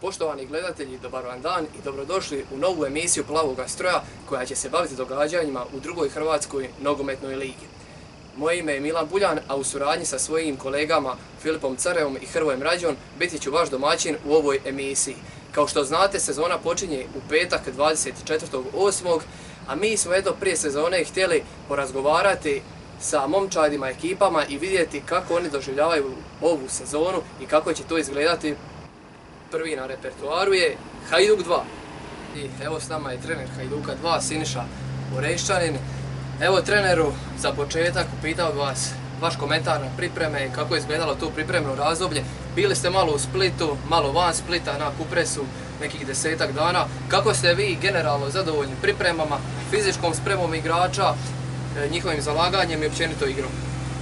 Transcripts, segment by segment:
Poštovani gledatelji, dobar vam dan i dobrodošli u novu emisiju Plavoga stroja koja će se baviti događanjima u drugoj Hrvatskoj nogometnoj ligi. Moje ime je Milan Buljan, a u suradnji sa svojim kolegama Filipom Carevom i Hrvojem Rađom biti ću vaš domaćin u ovoj emisiji. Kao što znate, sezona počinje u petak 24.8. a mi smo prije sezone htjeli porazgovarati sa momčadima, ekipama i vidjeti kako oni doživljavaju ovu sezonu i kako će to izgledati. Prvi na repertuaru je Hajduk 2. I evo s nama je trener Hajduka 2, Siniša Oreščanin. Evo treneru, za početak upitao bih vas vaš komentar na pripreme i kako je izgledalo to pripremno razdoblje. Bili ste malo u Splitu, malo van Splita na Kupresu nekih 10-ak dana. Kako ste vi generalno zadovoljni pripremama, fizičkom spremom igrača, njihovim zalaganjem i općenito igrom?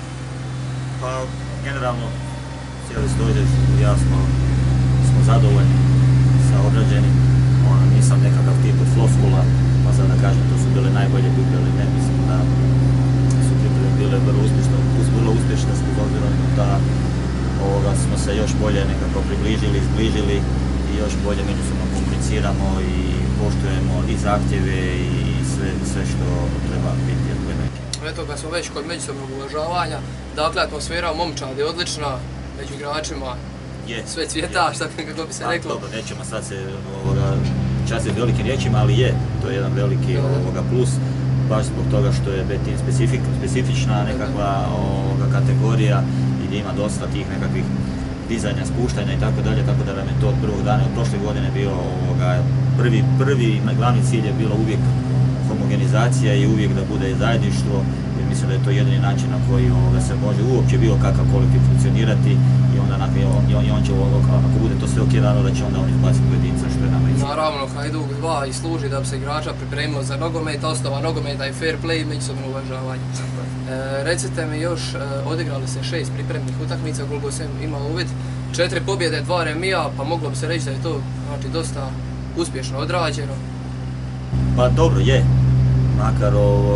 Pa generalno cijeli stožer jasno smo zadovoljni sa odrađenim. Nisam nekakav tip od floskula, pa sad da kažem to su bile najbolje pripreme, ne mislim da su pripreme bile vrlo uspješne s obzirom da smo se još bolje nekako približili, zbližili i još bolje međusobno komuniciramo i poštujemo i zahtjeve i sve što treba biti od neki. Eto ga smo već kod međusobnog uvažavanja, dakle atmosfera u momčadi je odlična, među igračima sve cvjeta, kako bi se reklo. Dobro, nećemo sad se častiti velikim riječima, ali to je jedan veliki plus, baš zbog toga što je B-Team specifična nekakva kategorija i gdje ima dosta tih nekakvih dizanja, spuštanja i tako dalje, tako da nam je to od prvog dana od prošle godine bio prvi glavni cilj je bilo uvijek homogenizacija i uvijek da bude zajedništvo, jer mislim da je to jedini način na koji se može uopće bilo kakav kolektiv funkcionirati i onda on će, ako bude to sve ok, da će onda on izbaciti pojedinca, što je nama izgleda. Naravno, Hajduk 2 i služi da bi se igrača pripremio za nogomet, osnova nogometa i fair play i međusobno uvažavanje. Recite mi još, odigrali se 6 pripremnih utakmica, koliko sam imao uvid, 4 pobjede, 2 remija, pa moglo bi se reći da je to dosta uspješno odrađeno. Pa dobro je, makar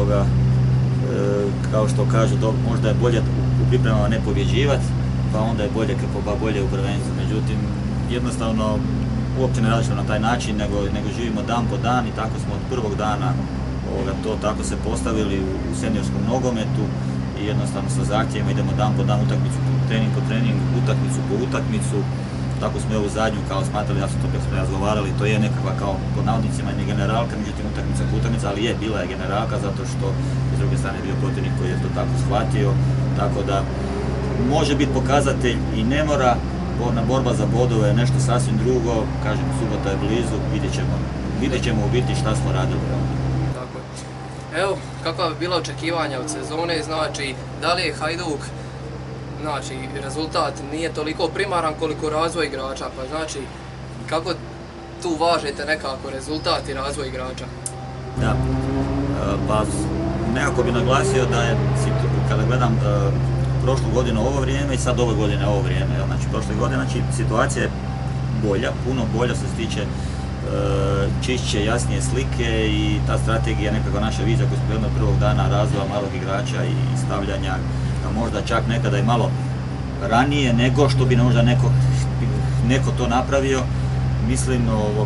kao što kažu, možda je bolje u pripremama ne pobjeđivati, pa onda je bolje u prvenstvu. Međutim, jednostavno uopće ne radiš na taj način, nego živimo dan po dan i tako smo od prvog dana to tako se postavili u seniorskom nogometu i jednostavno sa zahtjevima idemo dan po dan, utakmicu po treningu, utakmicu po utakmicu. Tako smo ovu zadnju kao smatrali, ja sam to kad smo razgovarali, to je nekakva kao pod navodnicima ne generalka, međutim utakmica po utakmica, ali bila je generalka zato što s druge strane je bio protivnik koji je to tako shvatio, tako da može biti pokazatelj i ne mora, borba za bodove je nešto sasvim drugo, kažem subota je blizu, vidjet ćemo u biti šta smo radili. Tako je. Evo, kakva bi bila očekivanja od sezone, znači da li je Hajduk, znači rezultat nije toliko primaran koliko razvoj igrača, pa znači kako tu važete nekako rezultat i razvoj igrača? Da, pa nekako bi naglasio da je, kada gledam prošlu godinu ovo vrijeme i sad ove godine ovo vrijeme, znači prošle godine, znači situacija je bolja, puno bolja se tiče čišće, jasnije slike i ta strategija, nekakva naša vizija koju smo gledali od prvog dana razvoja malog igrača i stavljanja možda čak nekada i malo ranije nego što bi možda neko to napravio. Mislim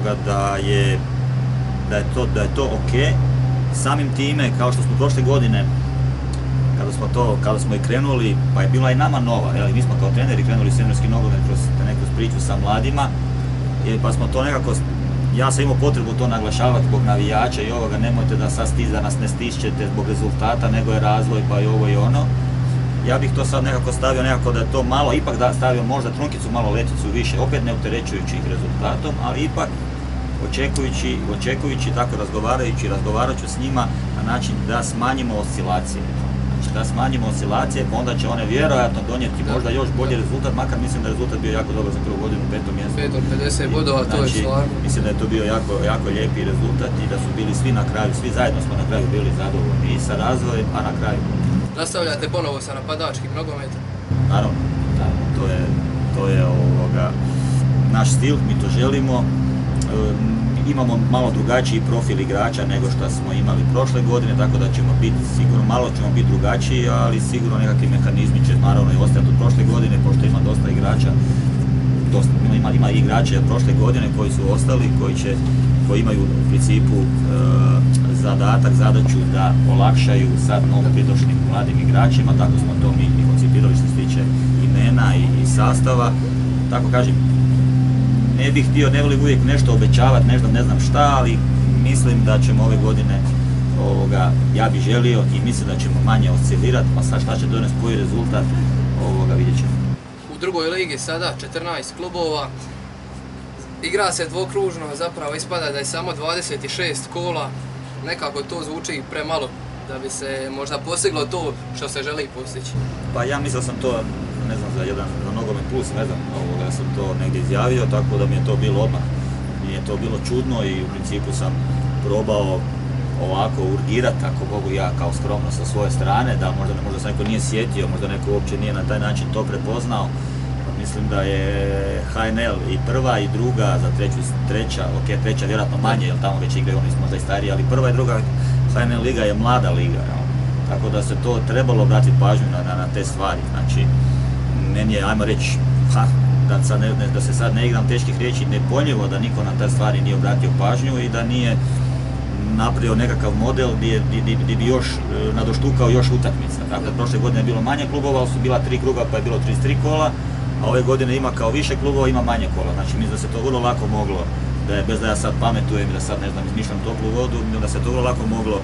da je to ok. Samim time, kao što smo prošle godine, kada smo i krenuli, pa je bila i nama nova, mi smo kao treneri krenuli seniorski nogomet kroz priču sa mladima, pa smo to nekako, ja sam imao potrebu to naglašavati zbog navijača i nemojte da sad da nas ne stišćete zbog rezultata, nego je razvoj pa i ovo i ono. Ja bih to sad nekako stavio da je to malo, ipak stavio možda trunkicu, malo leticu više, opet ne opterećujući ih rezultatom, ali ipak očekujući tako razgovarajući s njima na način da smanjimo oscilacije. Znači da smanjimo oscilacije, pa onda će one vjerojatno donijeti možda još bolji rezultat, makar mislim da je rezultat bio jako dobar za prvu godinu, 5. mjesto. 50 bodova, to je stvarno. Mislim da je to bio jako lijepi rezultat i da su bili svi na kraju, svi zajedno smo na kraju bili zadovoljni i sa razvojem, a na kraju. Nastavljate ponovo sa napadačkim nogometom? Naravno, to je naš stil, mi to želimo. Imamo malo drugačiji profil igrača nego što smo imali prošle godine, tako da ćemo biti sigurno, malo ćemo biti drugačiji, ali sigurno nekakvi mehanizmi će naravno i ostati od prošle godine, pošto ima dosta igrača dosta, ima igrače prošle godine koji su ostali, koji imaju u principu zadaću da olakšaju sad novo pridošlim mladim igračima, tako smo to mi koncipirali što se tiče imena i sastava. Tako kažem, ne volim uvijek nešto obećavati, ne znam šta, ali mislim da ćemo ove godine, ja bih želio i mislim da ćemo manje oscilirati, pa sad šta će donesti koji rezultat, vidjet ćemo. U drugoj ligi sada 14 klubova, igra se dvokružno, zapravo ispada da je samo 26 kola, nekako to zvuči premalo da bi se možda postiglo to što se želi postići. Pa ja mislio sam to, ne znam, za Nogomet Plus, ne znam, ja sam to negdje izjavio, tako da mi je to bilo odmah. Mi je to bilo čudno i u principu sam probao ovako urgirati, ako mogu ja kao skromno sa svoje strane, da možda se neko nije sjetio, možda neko uopće nije na taj način to prepoznao. Mislim da je HNL i prva i druga, za treća vjerojatno manje, jer tamo već igraju, oni su možda i stariji, ali prva i druga HNL liga je mlada liga, tako da se to trebalo obratiti pažnju na te stvari. Znači, meni je, ajmo reći, da se sad ne igram teških riječi, nepojmljivo da niko na te stvari nije obratio pažnju i da nije napravio nekakav model gdje bi još nadoštukao još utakmica. Dakle, prošle godine je bilo manje klubova, ali su bila 3 kruga pa je bilo 33 kola, a ove godine ima kao više klubova, ima manje kola. Znači, mislim da se to vrlo lako moglo, bez da ja sad pametujem i da sad, ne znam, izmišljam toplu vodu, da se to vrlo lako moglo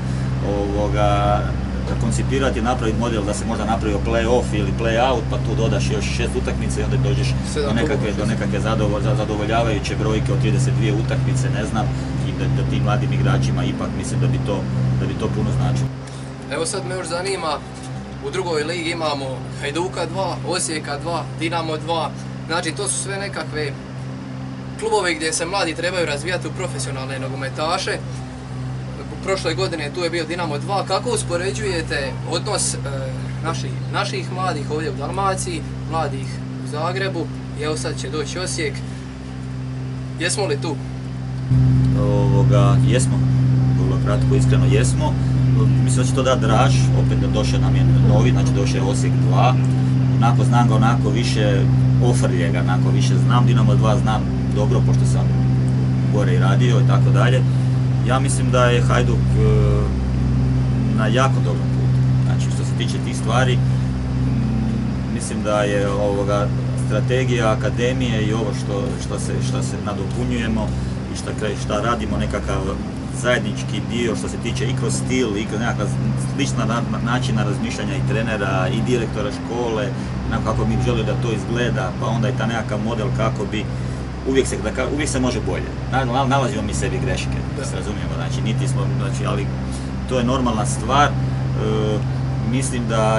koncipirati i napraviti model da se možda napravio play-off ili play-out, pa tu dodaš još 6 utakmice i onda dođeš do nekakve zadovoljavajuće brojke od 32 utakmice, ne znam, i da tim mladim igračima ipak mislim da bi to puno značilo. Evo sad me još zanima, u drugoj ligi imamo Hajduka 2, Osijeka 2, Dinamo 2, znači to su sve nekakve klubove gdje se mladi trebaju razvijati u profesionalne nogometaše. Prošle godine tu je bio Dinamo 2. Kako uspoređujete odnos naših mladih ovdje u Dalmaciji, mladih u Zagrebu i evo sad će doći Osijek. Jesmo li tu? Jesmo. Vrlo kratko, iskreno jesmo. Mislim da će to dati draž, opet da došao nam je novi, znači došao je Osijek 2. Onako znam ga onako više ofrlje ga, onako više znam. Dinamo 2 znam dobro, pošto sam gore i radio i tako dalje. Ja mislim da je Hajduk na jako dobrom putu. Znači, što se tiče tih stvari, mislim da je strategija akademije i ovo što se nadopunjujemo i što radimo nekakav zajednički dio što se tiče i kroz stil i kroz nekakva slična načina razmišljanja i trenera i direktora škole, kako mi želi da to izgleda, pa onda i ta nekakav model kako bi uvijek se može bolje. Nalazimo mi sebi greške, da se razumijemo, znači, ali to je normalna stvar. Mislim da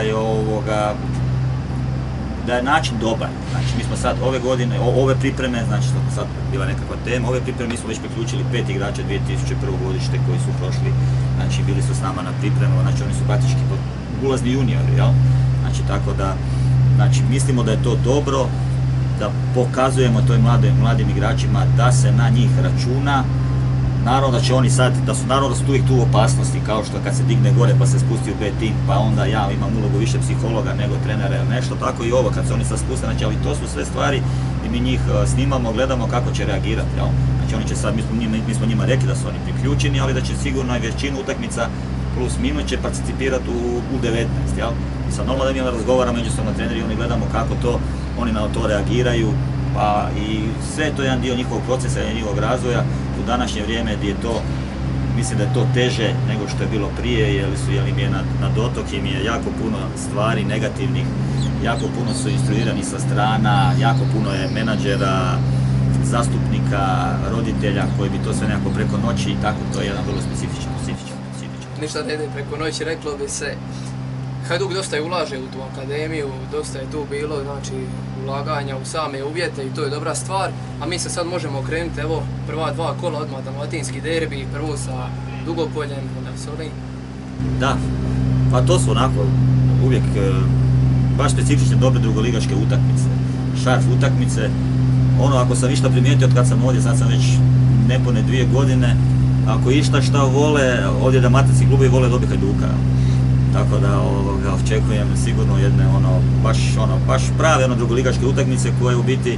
je način dobar. Znači, mi smo sad ove godine, ove pripreme, znači što sad bila nekakva tema, ove pripreme mi smo već priključili 5 igrača 2001. godište koji su prošli, znači bili su s nama na pripremu, znači oni su praktički ulazni juniori, jel? Znači, tako da, znači, mislimo da je to dobro, da pokazujemo toj mladim igračima da se na njih računa. Naravno da će oni sad, naravno da su uvijek tu opasnosti, kao što kad se digne gore pa se spusti u B tim, pa onda ja imam ulogu više psihologa nego trenera ili nešto, tako i ovo kad se oni sad spuste, znači, ali to su sve stvari i mi njih snimamo, gledamo kako će reagirati, jel? Znači oni će sad, mi smo njima rekli da su oni priključeni, ali da će sigurno i većinu utakmica plus minus će participirati u 19, jel? I sad normalno da mi razgovaramo međusobno treneri i oni gledamo kako to, oni na to reagiraju, pa i sve je to jedan dio njihovog procesa i njihovog razvoja u današnje vrijeme gdje je to, mislim da je to teže nego što je bilo prije, jer im je na dotok im je jako puno stvari negativnih, jako puno su instruirani sa strana, jako puno je menadžera, zastupnika, roditelja koji bi to sve nekako preko noći i tako, to je jedan vrlo specifičan. Ništa ne ide preko noći, reklo bi se. Hajduk dosta je ulaže u tu akademiju, dosta je tu bilo, znači, ulaganja u same uvjete i to je dobra stvar, a mi se sad možemo okrenuti, evo, prva 2 kola odmah dalmatinski derbi, prvo sa Dugopoljem, onda Solin. Da, pa to su onako uvijek baš specifične dobre drugoligaške utakmice, šarf utakmice. Ono, ako sam išta primijetio od kad sam ovdje, sad sam već nepune 2 godine, ako išta šta vole, ovdje dalmatinski klubovi vole dobiti Hajduka. Tako da očekujem sigurno jedne baš prave drugoligaške utakmice koje u biti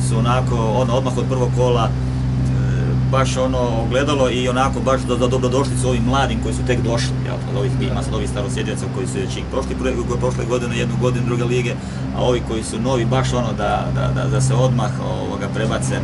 su onako odmah od prvog kola baš ogledalo i onako baš dobro došli su ovim mladim koji su tek došli, ima sad ovih starosjedinaca koji su već prošle godine, jednu godinu druge lige, a ovi koji su novi baš da se odmah prebace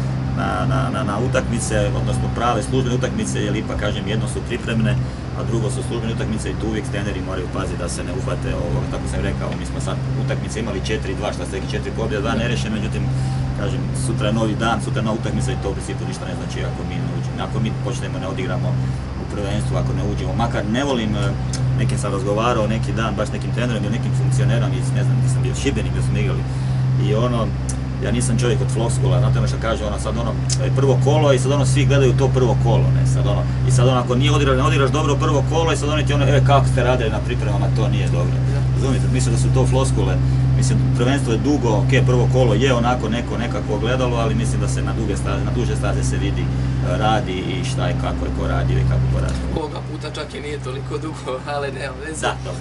na utakmice, odnosno prave službene utakmice, jer ipak kažem jedno su pripremne, a drugo su službene utakmice i tu uvijek treneri moraju paziti da se ne uhvate tako sam rekao, mi smo sad utakmice imali 4-2, šta ste rekli 4 pobjede, 2 nerešene, međutim kažem, sutra je novi dan, sutra je nova utakmica i to u principu ništa ne znači ako mi počnemo ne odigramo u prvenstvu, ako ne uđemo. Makar ne volim, nekim sam razgovarao neki dan, baš nekim trenerom ili nekim funkcionerom iz, ne znam, gdje sam bio Šibenik gdje smo igrali i ja nisam čovjek od floskula, znate ono što kaže, sad prvo kolo i sad svi gledaju to prvo kolo, ne, sad i sad ako ne odigraš dobro prvo kolo i sad oni ti kako ste radili na pripremama, to nije dobro. Razumijete, mislim da su to floskule, mislim prvenstvo je dugo, ok, prvo kolo je onako nekako gledalo, ali mislim da se na duže staze se vidi, radi i šta je, kako je ko radio i kako ko radi. Ovoga puta čak i nije toliko dugo, ali nema veze. Da, dobro.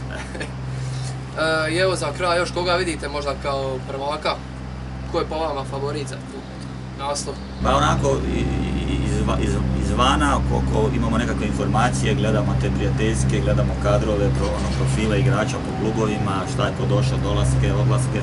I evo za kraj još koga vidite možda kao prvaka? Ko je po vama favorit za tu naslov? Pa onako izvana, ako imamo nekakve informacije, gledamo te prijateljske, gledamo kadrove, profile igrača po klubovima, šta je ko došao, dolaske, odlaske.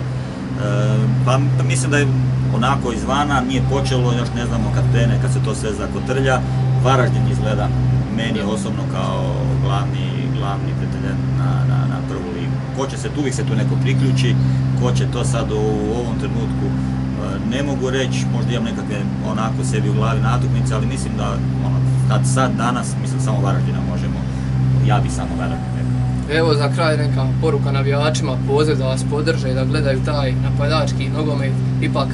Pa mislim da je onako izvana, nije počelo, još ne znamo kad krene, kad se to sve zakotrlja. Varaždin izgleda meni osobno kao glavni pretendent na prvu ligu. Uvijek se tu neko priključi, ko će to sad u ovom trenutku ne mogu reći, možda imam nekakve onako sebi u glavi natuknice, ali mislim da sad danas, mislim samo Varaždina možemo, ja bi samo Varaždin rekao. Evo za kraj neka poruka navijačima, poziv da vas podrže i da gledaju taj napadački nogomet, ipak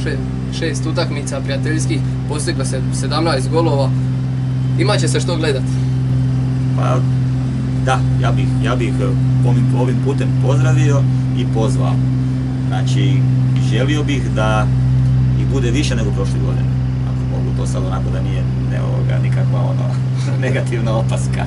6 utakmica prijateljskih, postiglo se 17 golova, imat će se što gledati. Pa da, ja bih ovim putem pozdravio i pozvao. Znači, želio bih da ih bude više nego prošle godine. Ako mogu to sad onako da nije nikakva negativna opaska.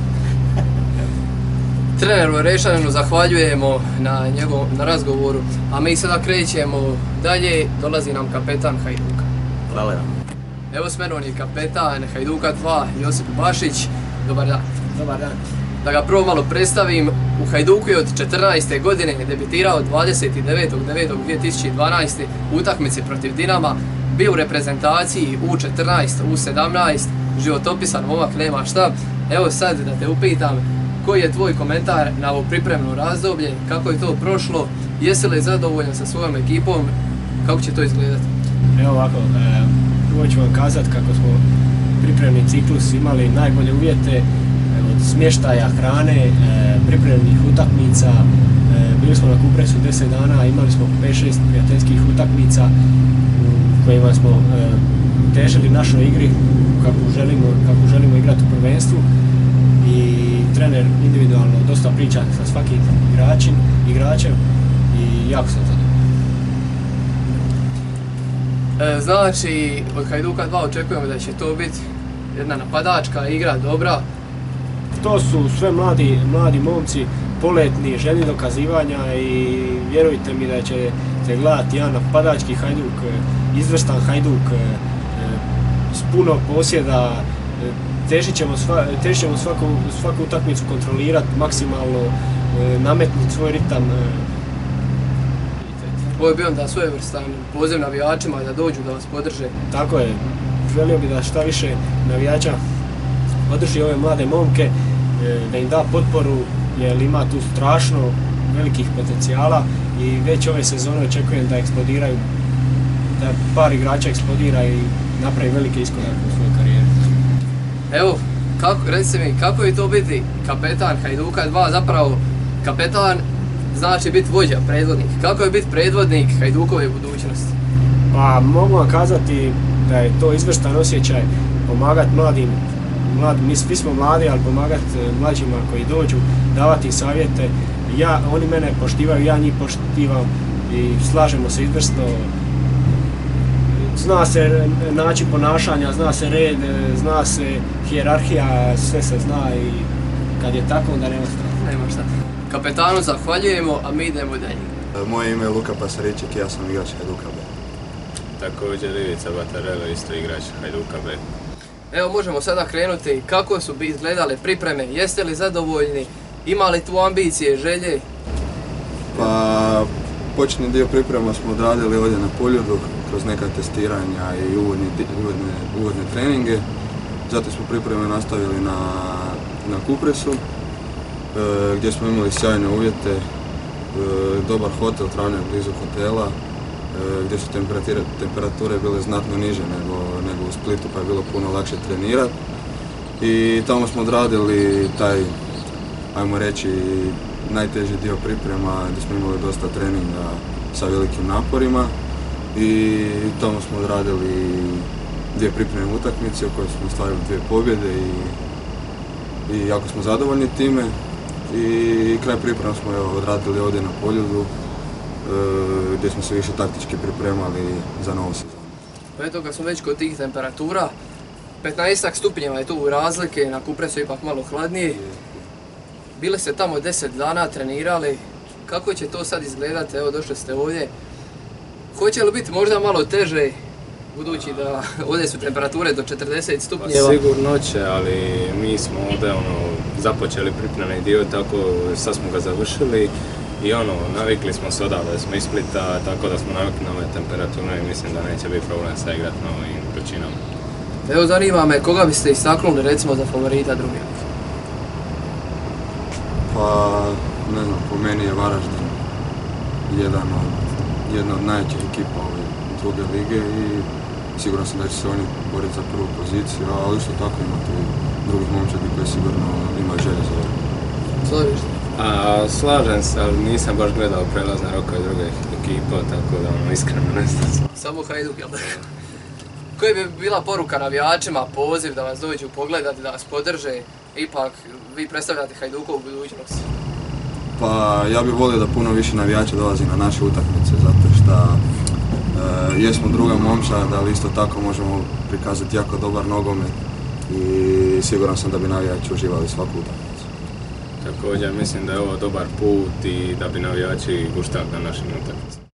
Treneru Rešaninu zahvaljujemo na razgovoru, a mi sada krećemo dalje, dolazi nam kapetan Hajduka. Hvala vam. Evo s menom je kapetan Hajduka 2, Josip Bašić. Dobar dan. Dobar dan. Da ga prvo malo predstavim, u Hajduku je od 14. godine debitirao 29.9.2012. u utakmici protiv Dinama, bio u reprezentaciji U14, U17, životopisan momak, nema šta. Evo sad da te upitam, koji je tvoj komentar na ovo pripremno razdoblje, kako je to prošlo, jesi li zadovoljan sa svojom ekipom, kako će to izgledati? Evo ovako, prvo ću vam kazati kako smo pripremni ciklus imali najbolje uvjete, od smještaja, hrane, pripremnih utakmica. Bili smo na Kupresu 10 dana, imali smo 5-6 prijateljskih utakmica u kojima smo težili našoj igri kako želimo igrati u prvenstvu i trener individualno dosta priča sa svakim igračem i jako sam zadovoljan. Znači, od Hajduka 2 očekujemo da će to biti jedna napadačka igra, dobra. To su sve mladi momci, poletni, željni dokazivanja i vjerujte mi da ćete gledati jedan napadački Hajduk, izvrstan Hajduk, s puno posjeda. Težit ćemo svaku utakmicu kontrolirati maksimalno, nametnuti svoj ritam. Ovo je bio onda svojevrstan poziv navijačima da dođu da vas podrže. Tako je, želio bih da šta više navijača podrži ove mlade momke, da im da potporu jer ima tu strašno velikih potencijala i već ove sezone očekujem da eksplodiraju, da par igrača eksplodira i napravi velike iskorake u svojoj karijeri. Evo, recite mi, kako je to biti kapetan Hajduka 2, zapravo kapetan znači biti vođa, predvodnik. Kako je biti predvodnik Hajdukove budućnosti? Pa mogu vam kazati da je to izvrstan osjećaj, pomagati mladim, mi svi smo mladi, ali pomagati mlađima koji dođu, davati savjete. Oni mene poštivaju, ja njih poštivam i slažemo se izvrsno. Zna se način ponašanja, zna se red, zna se hijerarhija, sve se zna i kad je tako onda nema straha. Nema šta. Kapetanu zahvaljujemo, a mi idemo dalje. Moje ime je Luka Pasariček i ja sam igrač Hajduka B. također Ivica Batarelo, isto igrač Hajduka B. Evo možemo sada krenuti, kako su izgledale pripreme, jeste li zadovoljni, ima li tu ambicije, želje? Pa početni dio priprema smo odradili ovdje na Poljudu kroz neka testiranja i uvodne treninge. Zatim smo pripreme nastavili na Kupresu gdje smo imali sjajne uvjete, dobar hotel, travnjak blizu hotela gdje su temperature bile znatno niže nego u Splitu, pa je bilo puno lakše trenirati. I tamo smo odradili taj, ajmo reći, najteži dio priprema gdje smo imali dosta treninga sa velikim naporima i tamo smo odradili 2 pripremne utakmice u kojoj smo ostvarili 2 pobjede i jako smo zadovoljni time. I kraj priprema smo odradili ovdje na Poljudu gdje smo se više taktički pripremali za novu sezonu. Pa eto, kad smo već kod tih temperatura, 15 stupnjeva je tu razlike, na Kupresu je ipak malo hladnije. Bili ste tamo 10 dana, trenirali, kako će to sad izgledati, evo došli ste ovdje. Hoće li biti možda malo teže, budući da ovdje su temperature do 40 stupnjeva? Pa sigurno će, ali mi smo ovdje započeli pripremni dio, tako sad smo ga završili i navikli smo se odavde, smo iz Splita, tako da smo navikli na ove temperature i mislim da neće biti problem sa igrat na ovim vrućinama. Evo zanima me, koga biste istaknuli recimo za favorita druge? Pa, ne znam, po meni je Varaždin jedna od najjačih ekipa ove druge lige i siguran sam da će se oni boriti za prvu poziciju, ali isto tako ima tu i drugih momčadi koji sigurno imaju želje za ovo. Slaviš? Slažem se, ali nisam baš gledao prelazne rokove drugih ekipa, tako da iskreno ne znam. Samo Hajduk, jel da? Koja bi bila poruka navijačima, poziv da vas dođu pogledati, da vas podrže, ipak vi predstavljate Hajdukovu budućnost? Pa ja bih volio da puno više navijača dolazi na naše utakmice, zato što jesmo druga momčad, ali isto tako možemo prikazati jako dobar nogomet i siguran sam da bi navijači uživali svaku utakmicu. Također mislim da je ovo dobar put i da bi navijači guštali na našim utakmicama.